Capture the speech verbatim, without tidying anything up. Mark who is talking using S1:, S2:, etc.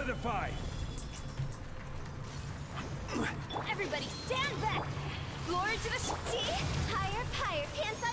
S1: Solidify!
S2: Everybody stand back! Glory to the sh- Higher, higher, hands up!